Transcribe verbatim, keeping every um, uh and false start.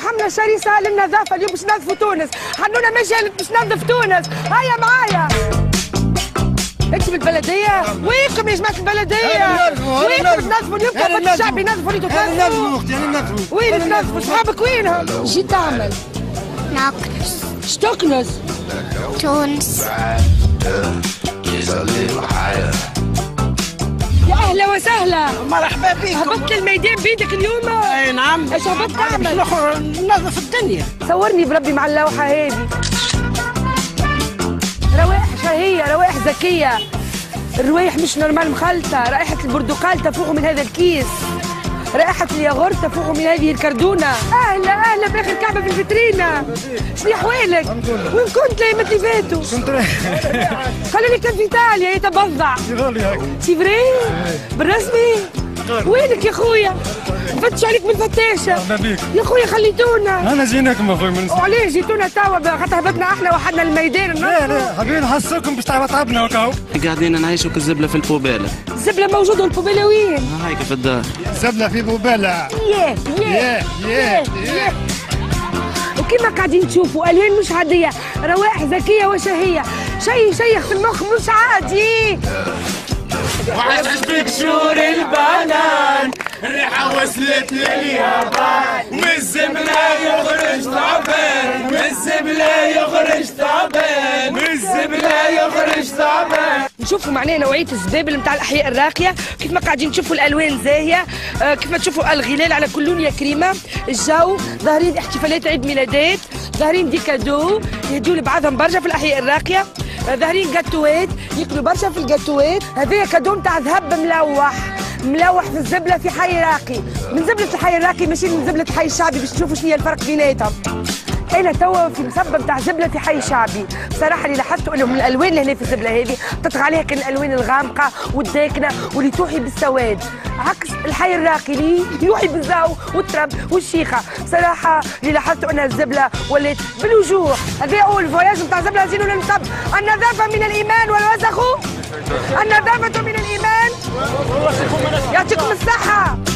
حمله شرسه للنظافه اليوم باش ننظفوا تونس. حنونه مشى باش ننظف تونس. هيا معايا. انت بالبلديه؟ وينكم يا جماعه البلديه؟ وينكم تنظفوا اليوم كابوت الشعب ينظفوا اللي تنظفوا؟ انا ننظفوا اختي انا ننظفوا. وين تنظفوا؟ صحابك وينهم؟ جيت تعمل؟ ناكنس. شتكنس؟ تونس. يا اهلا وسهلا. مرحبا بكم. هبطت الميدان بيدك اليوم؟ اي نعم. ايش هبطت تعمل؟ ننظف الدنيا. صورني بربي مع اللوحه هذه. روائح شهيه، روائح ذكيه. الروايح مش نورمال مخلطه، رائحه البرتقال تفوح من هذا الكيس. رائحة الياغورت تفوح من هذه الكردونة. أهلا أهلا بآخر كعبة في الفيترينا. شنو أحوالك؟ وين كنت الأيام اللي فاتوا؟ كنت رايح. خليني كان في إيطاليا يتبضع. يغالي هكا. سي فري؟ بالرسمي؟ وينك يا خويا؟ نفتش عليك من الفتاشة. مرحبا بيك. يا خويا خليتونا. أنا جيناكم أخوي من وعليه جيتونا توا خاطر هبطنا احنا وحدنا الميدان. لا لا حابين نحسوكم باش تعبنا وكاو. قاعدين نعيشوا كالزبلة في البوبالة. الزبلة موجودة والبوبالة وين؟ هايك في الدار. زبلة في بوبالة. ياه ياه ياه ياه. وكما قاعدين تشوفوا الوان مش عاديه، روائح ذكيه وشهيه، شيء شيخ في المخ مش عادي. وعشش بك شور البنان، الريحة وصلت لليابان، من الزبلة يخرج تعبان، من الزبلة يخرج تعبان، من الزبلة يخرج تعبان. نشوفوا معناها نوعيه الزبابل نتاع الاحياء الراقيه، كيف ما قاعدين تشوفوا الالوان زاهيه، آه كيف ما تشوفوا الغلال على كل لون يا كريمه، الجو ظاهرين احتفالات عيد ميلادات، ظاهرين دي كادو يهديوا لبعضهم برشا في الاحياء الراقيه، آه ظاهرين جاتوات ياكلوا برشا في الجاتوات. هذايا كادو نتاع ذهب ملوح ملوح في الزبله في حي راقي، من زبله الحي الراقي ماشي من زبله الحي الشعبي باش تشوفوا شنو هي الفرق بيناتهم. انا توا في مصب نتاع زبله في حي شعبي، بصراحه اللي لاحظته انه من الالوان اللي هنا في الزبله هذه تطغى عليها كان الالوان الغامقه والداكنه واللي توحي بالسواد، عكس الحي الراقي اللي يوحي بالزو والترب والشيخه. بصراحه اللي لاحظته انها الزبله ولات بالوجوه. هذا اول فواياج نتاع زبله زينوا للمصب. النظافه من الايمان والوسخ النظافه من الايمان. يعطيكم الصحه.